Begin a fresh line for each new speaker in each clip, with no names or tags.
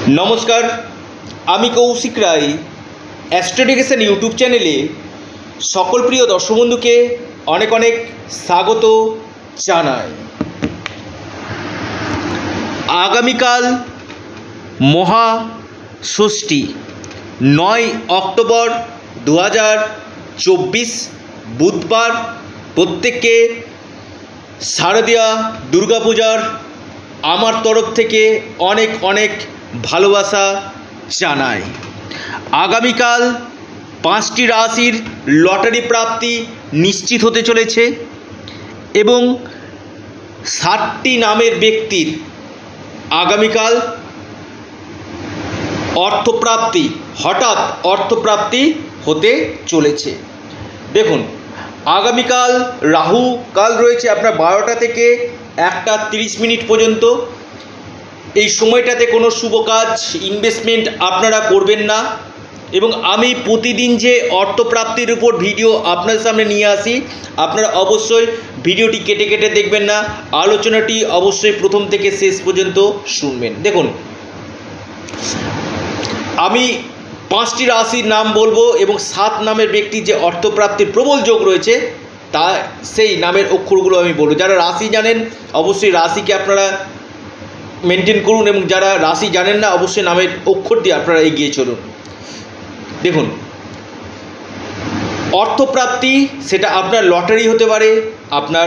নমস্কার, আমি কৌশিক রায় অ্যাস্ট্রোডিকেশন ইউটিউব চ্যানেলে সকল প্রিয় দর্শক বন্ধুকে অনেক অনেক স্বাগত জানাই। আগামীকাল মহা ষষ্ঠী 9 অক্টোবর 2024 বুধবার। প্রত্যেককে শারদীয়া দুর্গাপূজার আমার তরফ থেকে অনেক অনেক ভালোবাসা জানাই। আগামীকাল 5টি রাশির লটারি প্রাপ্তি নিশ্চিত হতে চলেছে এবং 7টি নামের ব্যক্তির আগামীকাল অর্থপ্রাপ্তি, হঠাৎ অর্থপ্রাপ্তি হতে চলেছে। দেখুন, আগামীকাল রাহু কাল রয়েছে আপনার 12টা থেকে 1টা 30 মিনিট পর্যন্ত। এই সময়টাতে কোনো শুভ কাজ, ইনভেস্টমেন্ট আপনারা করবেন না। এবং আমি প্রতিদিন যে অর্থপ্রাপ্তির উপর ভিডিও আপনাদের সামনে নিয়ে আসি, আপনারা অবশ্যই ভিডিওটি কেটে কেটে দেখবেন না, আলোচনাটি অবশ্যই প্রথম থেকে শেষ পর্যন্ত শুনবেন। দেখুন, আমি 5টি রাশির নাম বলবো এবং 7 নামের ব্যক্তি যে অর্থপ্রাপ্তির প্রবল যোগ রয়েছে তা সেই নামের অক্ষরগুলো আমি বলবো। যারা রাশি জানেন অবশ্যই রাশিকে আপনারা মেনটেন করুন এবং যারা রাশি জানেন না অবশ্যই নামের অক্ষর দিয়ে আপনারা এগিয়ে চলুন। দেখুন, অর্থপ্রাপ্তি সেটা আপনার লটারি হতে পারে, আপনার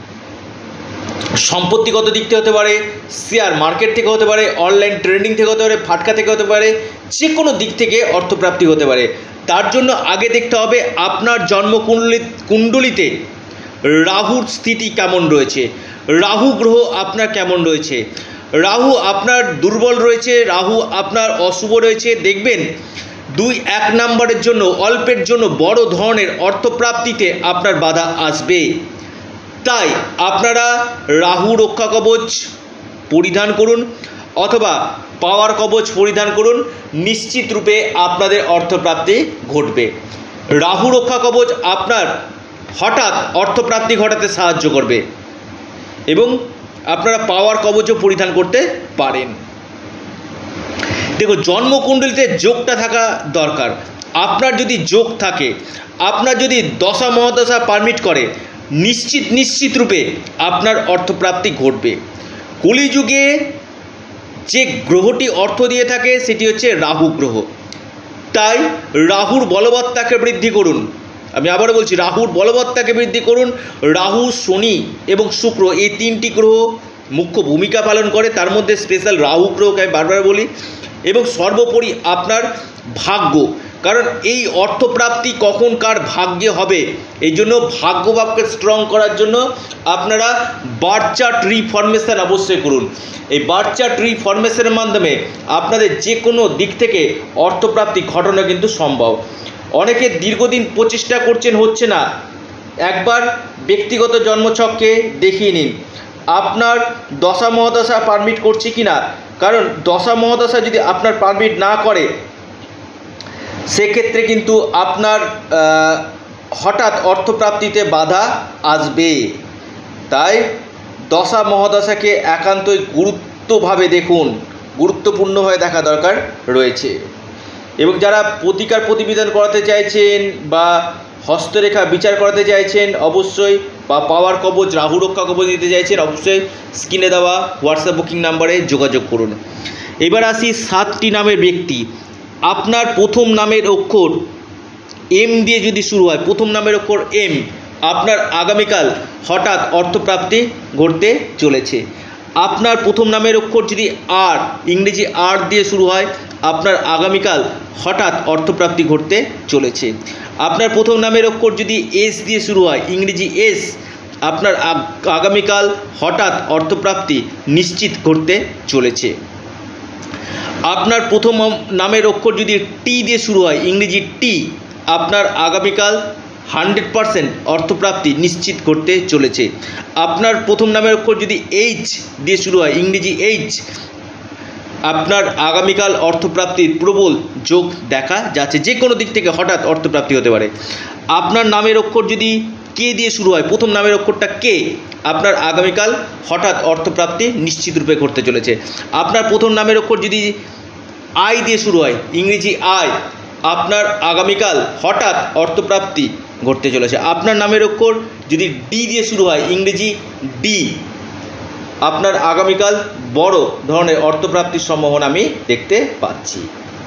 সম্পত্তিগত দিক থেকে হতে পারে, শেয়ার মার্কেট থেকে হতে পারে, অনলাইন ট্রেডিং থেকে হতে পারে, ফাটকা থেকে হতে পারে, যে কোনো দিক থেকে অর্থপ্রাপ্তি হতে পারে। তার জন্য আগে দেখতে হবে আপনার জন্মকুণ্ডলিতে রাহুর স্থিতি কেমন রয়েছে, রাহু গ্রহ আপনার কেমন রয়েছে। রাহু আপনার দুর্বল রয়েছে, রাহু আপনার অশুভ রয়েছে, দেখবেন 2-1 নম্বরের জন্য, অল্পের জন্য বড় ধরনের অর্থপ্রাপ্তিতে আপনার বাধা আসবে। তাই আপনারা রাহু রক্ষা কবচ পরিধান করুন অথবা পাওয়ার কবচ পরিধান করুন, নিশ্চিত রূপে আপনাদের অর্থপ্রাপ্তি ঘটবে। রাহু রক্ষা কবচ আপনার হঠাৎ অর্থপ্রাপ্তি ঘটাতে সাহায্য করবে এবং আপনারা পাওয়ার কবচও পরিধান করতে পারেন। দেখো, জন্মকুণ্ডলিতে যোগটা থাকা দরকার। আপনার যদি যোগ থাকে, আপনার যদি দশা মহাদশা পারমিট করে, নিশ্চিত রূপে আপনার অর্থপ্রাপ্তি ঘটবে। কলিযুগে যে গ্রহটি অর্থ দিয়ে থাকে সেটি হচ্ছে রাহু গ্রহ। তাই রাহুর বলবত্তাকে বৃদ্ধি করুন। আমি আবারও বলছি, রাহুর বলবত্তাকে বৃদ্ধি করুন। রাহু, শনি এবং শুক্র এই 3টি গ্রহ মুখ্য ভূমিকা পালন করে, তার মধ্যে স্পেশাল রাহু গ্রহকে আমি বারবার বলি। এবং সর্বোপরি আপনার ভাগ্য, কারণ এই অর্থপ্রাপ্তি কখন কার ভাগ্যে হবে, এই জন্য ভাগ্যভাবকে স্ট্রং করার জন্য আপনারা বার্থ চার্ট রিফরমেশন অবশ্যই করুন। এই বার্থ চার্ট রিফরমেশনের মাধ্যমে আপনাদের যে কোনো দিক থেকে অর্থপ্রাপ্তি ঘটানো কিন্তু সম্ভব। অনেকে দীর্ঘদিন প্রচেষ্টা করছেন, হচ্ছে না, একবার ব্যক্তিগত জন্মছককে দেখিয়ে নিন আপনার দশা মহাদশা পারমিট করছে কি না। কারণ দশা মহাদশা যদি আপনার পারমিট না করে সেক্ষেত্রে কিন্তু আপনার হঠাৎ অর্থপ্রাপ্তিতে বাধা আসবে। তাই দশা মহাদশাকে একান্তই গুরুত্বভাবে দেখুন, গুরুত্বপূর্ণভাবে দেখা দরকার রয়েছে। এবং যারা প্রতিকার প্রতিবিধান করাতে চাইছেন বা হস্তরেখা বিচার করাতে চাইছেন অবশ্যই, বা পাওয়ার কবচ রাহু রক্ষা কবচ দিতে চাইছেন অবশ্যই স্ক্রিনে দেওয়া হোয়াটসঅ্যাপ বুকিং নাম্বারে যোগাযোগ করুন। এবার আসি 7টি নামের ব্যক্তি। আপনার প্রথম নামের অক্ষর এম দিয়ে যদি শুরু হয়, প্রথম নামের অক্ষর এম, আপনার আগামীকাল হঠাৎ অর্থপ্রাপ্তি ঘটতে চলেছে। আপনার প্রথম নামের অক্ষর যদি আর, ইংরেজি আর দিয়ে শুরু হয়, আপনার আগামীকাল হঠাৎ অর্থপ্রাপ্তি ঘটতে চলেছে। আপনার প্রথম নামের অক্ষর যদি এস দিয়ে শুরু হয়, ইংরেজি এস, আপনার আগামীকাল হঠাৎ অর্থপ্রাপ্তি নিশ্চিত ঘটতে চলেছে। আপনার প্রথম নামের অক্ষর যদি টি দিয়ে শুরু হয়, ইংরেজি টি, আপনার আগামীকাল 100% অর্থপ্রাপ্তি নিশ্চিত করতে চলেছে। আপনার প্রথম নামের অক্ষর যদি এইচ দিয়ে শুরু হয়, ইংরেজি এইচ, আপনার আগামীকাল অর্থপ্রাপ্তির প্রবল যোগ দেখা যাচ্ছে। যে কোনো দিক থেকে হঠাৎ অর্থপ্রাপ্তি হতে পারে। আপনার নামের অক্ষর যদি কে দিয়ে শুরু হয়, প্রথম নামের অক্ষরটা কে, আপনার আগামীকাল হঠাৎ অর্থপ্রাপ্তি নিশ্চিত রূপে ঘটতে চলেছে। আপনার প্রথম নামের অক্ষর যদি আই দিয়ে শুরু হয়, ইংরেজি আই, আপনার আগামীকাল হঠাৎ অর্থপ্রাপ্তি ঘটতে চলেছে। আপনার নামের অক্ষর যদি ডি দিয়ে শুরু হয়, ইংরেজি ডি, আপনার আগামীকাল বড় ধরনের অর্থপ্রাপ্তির সম্ভাবনা আমি দেখতে পাচ্ছি।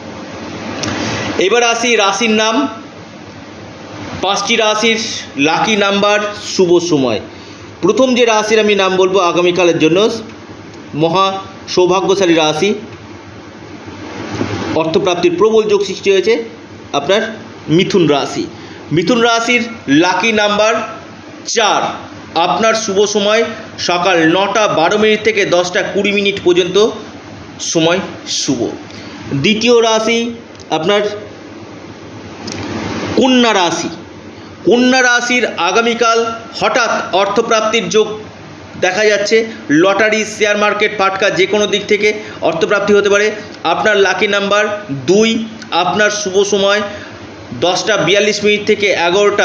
এবার আসি রাশির নাম। 5টি রাশির লাকি নাম্বার, শুভ সময়। প্রথম যে রাশির আমি নাম বলবো আগামীকালের জন্য মহা সৌভাগ্যশালী রাশি, অর্থপ্রাপ্তির প্রবল যোগ সৃষ্টি হয়েছে, আপনার মিথুন রাশি। মিথুন রাশির লাকি নাম্বার 4। আপনার শুভ সময় সকাল 9টা 12 মিনিট থেকে 10টা 20 মিনিট পর্যন্ত সময় শুভ। দ্বিতীয় রাশি আপনার কন্যা রাশি। কন্যা রাশির আগামীকাল হঠাৎ অর্থপ্রাপ্তির যোগ দেখা যাচ্ছে। লটারি, শেয়ার মার্কেট, ফাটকা যে কোনো দিক থেকে অর্থপ্রাপ্তি হতে পারে। আপনার লাকি নাম্বার 2। আপনার শুভ সময় 10টা 42 মিনিট থেকে 11টা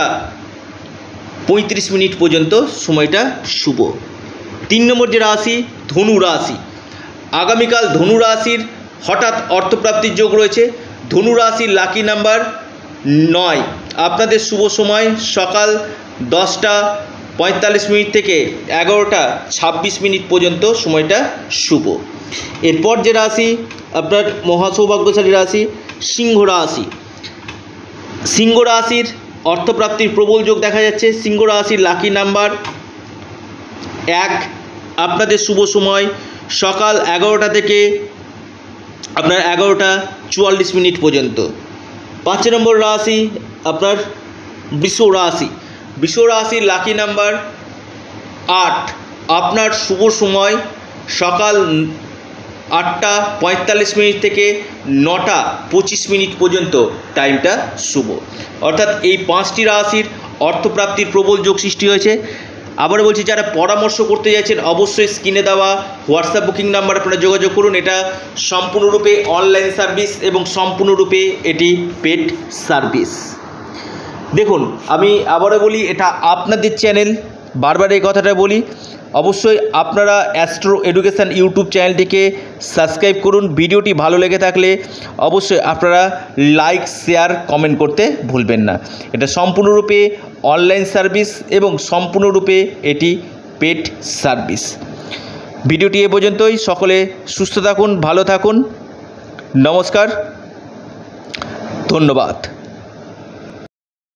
35 মিনিট পর্যন্ত সময়টা শুভ। 3 নম্বর যে রাশি ধনু রাশি। আগামীকাল ধনু রাশির হঠাৎ অর্থপ্রাপ্তির যোগ রয়েছে। ধনু রাশির লাকি নাম্বার 9। আপনাদের শুভ সময় সকাল 10টা 45 মিনিট থেকে 11টা 26 মিনিট পর্যন্ত সময়টা শুভ। এরপর যে রাশি আপনার মহাসৌভাগ্যশালী রাশি সিংহ রাশি। সিংহ রাশির অর্থপ্রাপ্তির প্রবল যোগ দেখা যাচ্ছে। সিংহ রাশির লাকি নাম্বার 1। আপনাদের শুভ সময় সকাল 11টা থেকে আপনার 11টা 44 মিনিট পর্যন্ত। 5 নম্বর রাশি আপনার বৃষ রাশি। বৃষ রাশির লাকি নাম্বার 8। আপনার শুভ সময় সকাল 8টা 45 মিনিট থেকে 9টা 25 মিনিট পর্যন্ত টাইমটা শুভ। অর্থাৎ এই 5টি রাশির অর্থপ্রাপ্তির প্রবল যোগ সৃষ্টি হয়েছে। আবার বলছি, যারা পরামর্শ করতে চাইছেন অবশ্যই স্ক্রিনে দেওয়া হোয়াটসঅ্যাপ বুকিং নাম্বার আপনারা যোগাযোগ করুন। এটা সম্পূর্ণরূপে অনলাইন সার্ভিস এবং সম্পূর্ণরূপে এটি পেড সার্ভিস। দেখুন, আমি আবারও বলি, এটা আপনাদের চ্যানেল, বারবার এই কথাটা বলি, অবশ্যই আপনারা অ্যাস্ট্রো এডুকেশান ইউটিউব চ্যানেলটিকে সাবস্ক্রাইব করুন। ভিডিওটি ভালো লেগে থাকলে অবশ্যই আপনারা লাইক, শেয়ার, কমেন্ট করতে ভুলবেন না। এটা সম্পূর্ণরূপে অনলাইন সার্ভিস এবং সম্পূর্ণরূপে এটি পেড সার্ভিস। ভিডিওটি এ পর্যন্তই। সকলে সুস্থ থাকুন, ভালো থাকুন। নমস্কার, ধন্যবাদ।